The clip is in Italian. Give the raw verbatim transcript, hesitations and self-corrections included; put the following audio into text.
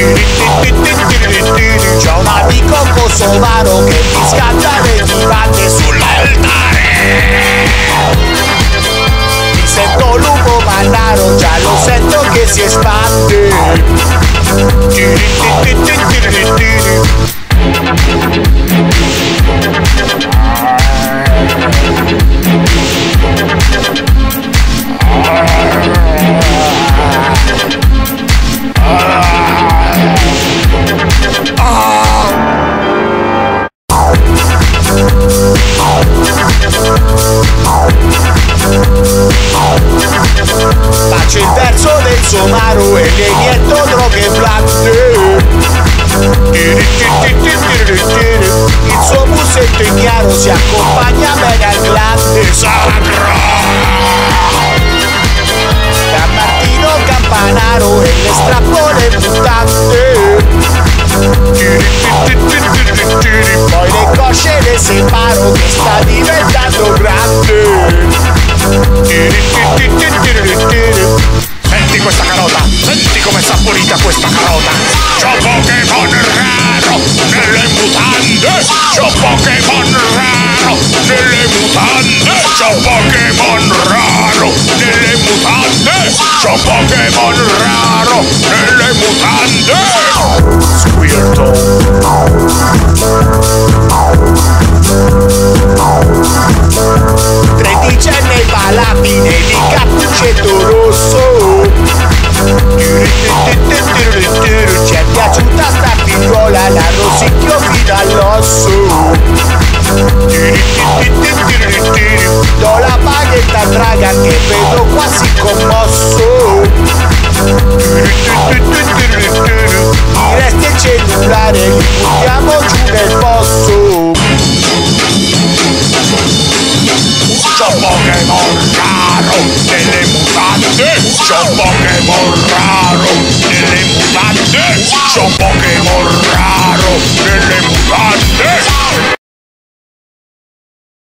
C'ho un amico kosovaro che mi scatta le vivande sull'altare. Mi sento lupo mannaro, già lo sento che si espande. Faccio il verso del somaro e le inietto droghe blande. Il suo musetto in chiaro si accompagna bene al glande sacro. San Martino Campanaro e le strappole mutante. Poi le cosce le separo che sta diventando grande. Senti questa carota, senti com'è saporita questa carota. C'ho Pokémon raro nelle mutande. C'ho Pokémon raro nelle mutande. C'ho Pokémon raro nelle mutande. C'ho Pokémon raro nelle mutande. Squirtle. Tredicenne palabile di cappuccetto rosso. Ci è piaciuta sta figliuola, la rosicchio fino all'osso. Do la baghetta a Draga che vedo quasi commosso. I resti del cellulare li buttiamo giù nel fosso. C'ho Pokémon raro nelle mutande. C'ho Pokémon raro nelle mutande. C'ho Pokémon raro nelle mutande.